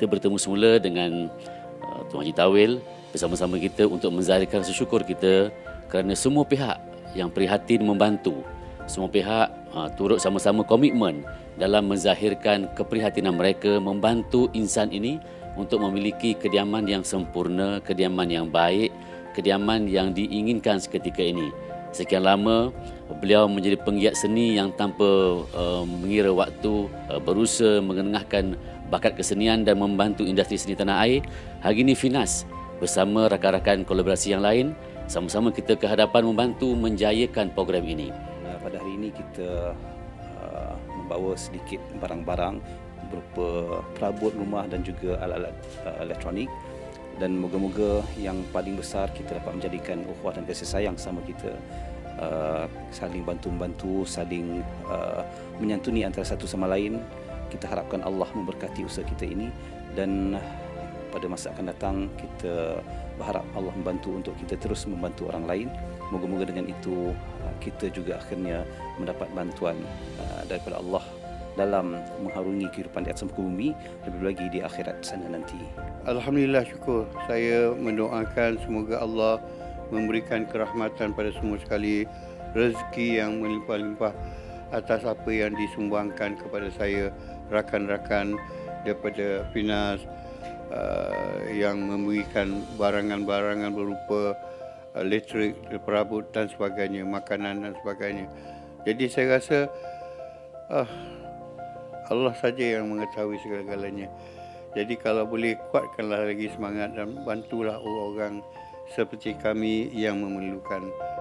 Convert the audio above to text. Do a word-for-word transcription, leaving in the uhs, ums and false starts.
kita bertemu semula dengan uh, Tuan Haji Tawil bersama-sama kita untuk menzahirkan rasa syukur kita kerana semua pihak yang prihatin membantu, semua pihak uh, turut sama-sama komitmen dalam menzahirkan keprihatinan mereka membantu insan ini untuk memiliki kediaman yang sempurna, kediaman yang baik, kediaman yang diinginkan seketika ini. Sekian lama beliau menjadi penggiat seni yang tanpa uh, mengira waktu uh, berusaha mengenengahkan bakat kesenian dan membantu industri seni tanah air. Hari ini Finas bersama rakan-rakan kolaborasi yang lain sama-sama kita ke hadapan membantu menjayakan program ini. Pada hari ini kita uh, membawa sedikit barang-barang berupa perabot rumah dan juga alat-alat uh, elektronik, dan moga-moga yang paling besar kita dapat menjadikan ukhuwah dan kasih sayang sama kita, uh, saling bantu-membantu, saling uh, menyantuni antara satu sama lain. Kita harapkan Allah memberkati usaha kita ini, dan pada masa akan datang kita berharap Allah membantu untuk kita terus membantu orang lain. Moga-moga dengan itu kita juga akhirnya mendapat bantuan uh, daripada Allah dalam mengharungi kehidupan di atas muka bumi, lebih lagi di akhirat sana nanti. Alhamdulillah, syukur. Saya mendoakan semoga Allah memberikan kerahmatan pada semua sekali, rezeki yang melimpah-limpah atas apa yang disumbangkan kepada saya, rakan-rakan daripada Finas uh, yang memberikan barangan-barangan berupa uh, elektrik, perabot dan sebagainya, makanan dan sebagainya. Jadi saya rasa uh, Allah saja yang mengetahui segala-galanya. Jadi kalau boleh kuatkanlah lagi semangat dan bantulah orang-orang seperti kami yang memerlukan.